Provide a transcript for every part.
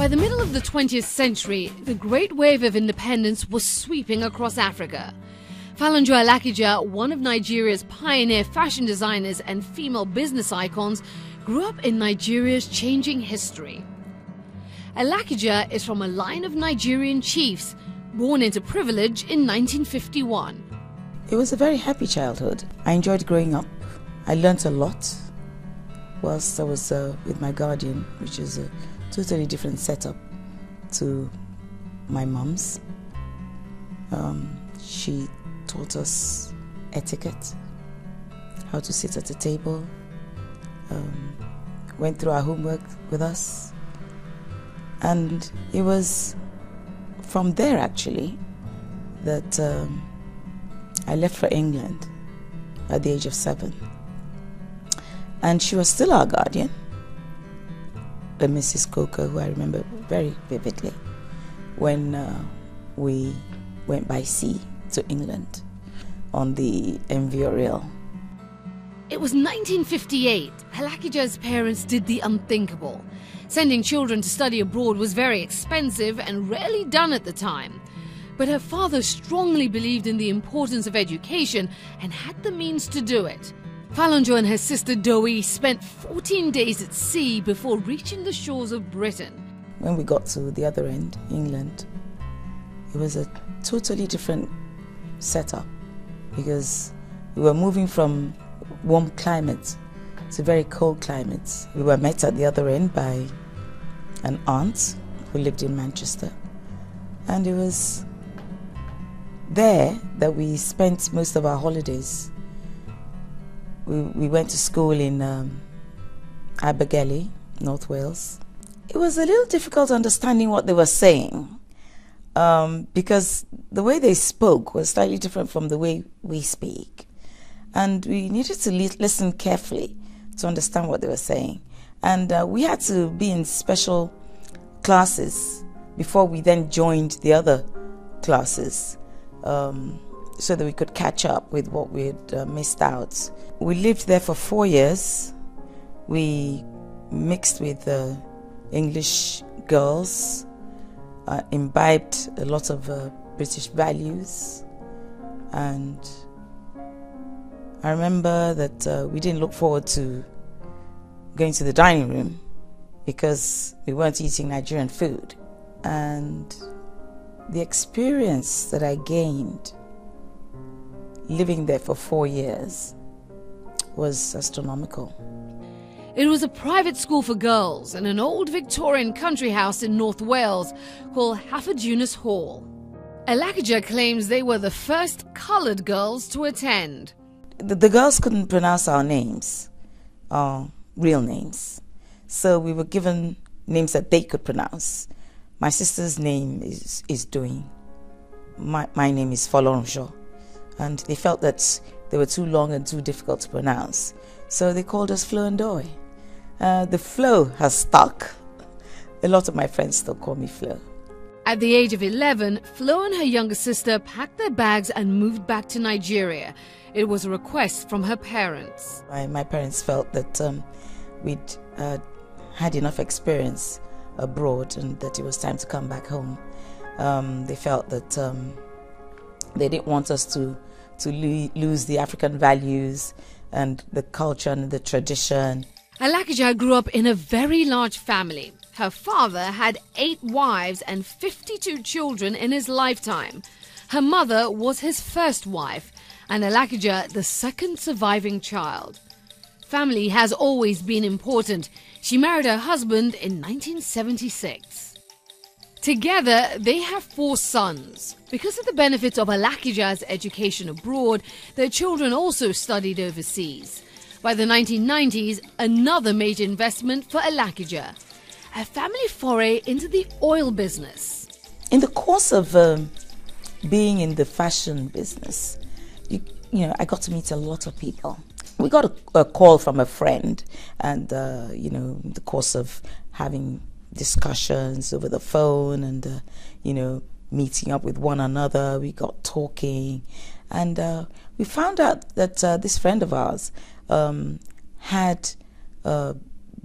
By the middle of the 20th century, the great wave of independence was sweeping across Africa. Folorunsho Alakija, one of Nigeria's pioneer fashion designers and female business icons, grew up in Nigeria's changing history. Alakija is from a line of Nigerian chiefs, born into privilege in 1951. It was a very happy childhood. I enjoyed growing up. I learnt a lot whilst I was with my guardian, which is a totally different setup to my mum's. She taught us etiquette, how to sit at a table, went through our homework with us, and it was from there actually that I left for England at the age of 7, and she was still our guardian, the Mrs. Coker, who I remember very vividly, when we went by sea to England on the MV Oriel. It was 1958. Alakija's parents did the unthinkable. Sending children to study abroad was very expensive and rarely done at the time. But her father strongly believed in the importance of education and had the means to do it. Folorunsho and her sister Doi spent 14 days at sea before reaching the shores of Britain. When we got to the other end, England, it was a totally different setup because we were moving from warm climates to very cold climates. We were met at the other end by an aunt who lived in Manchester, and it was there that we spent most of our holidays. We went to school in Abergele, North Wales. It was a little difficult understanding what they were saying because the way they spoke was slightly different from the way we speak. And we needed to listen carefully to understand what they were saying. And we had to be in special classes before we then joined the other classes so that we could catch up with what we had missed out. We lived there for 4 years. We mixed with English girls, imbibed a lot of British values, and I remember that we didn't look forward to going to the dining room because we weren't eating Nigerian food. And the experience that I gained living there for 4 years was astronomical. It was a private school for girls in an old Victorian country house in North Wales called Hafodunus Hall. Alakija claims they were the first coloured girls to attend. The girls couldn't pronounce our names, our real names. So we were given names that they could pronounce. My sister's name is Doi. My name is Folorunsho. And they felt that they were too long and too difficult to pronounce. So they called us Flo and Doi. The Flo has stuck. A lot of my friends still call me Flo. At the age of 11, Flo and her younger sister packed their bags and moved back to Nigeria. It was a request from her parents. My parents felt that we'd had enough experience abroad and that it was time to come back home. They felt that they didn't want us to lose the African values and the culture and the tradition. Alakija grew up in a very large family. Her father had 8 wives and 52 children in his lifetime. Her mother was his first wife, and Alakija the second surviving child. Family has always been important. She married her husband in 1976. Together, they have 4 sons. Because of the benefits of Alakija's education abroad, their children also studied overseas. By the 1990s, another major investment for Alakija, a family foray into the oil business. In the course of being in the fashion business, you know, I got to meet a lot of people. We got a call from a friend, and you know, in the course of having discussions over the phone and you know, meeting up with one another, we got talking, and we found out that this friend of ours had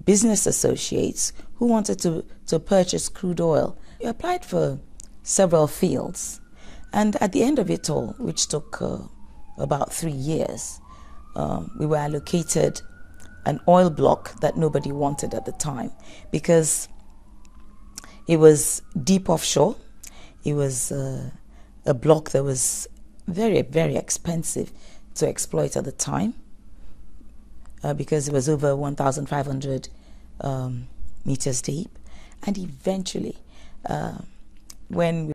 business associates who wanted to purchase crude oil. We applied for several fields, and at the end of it all, which took about 3 years, we were allocated an oil block that nobody wanted at the time because it was deep offshore. It was a block that was very, very expensive to exploit at the time because it was over 1,500 meters deep. And eventually, when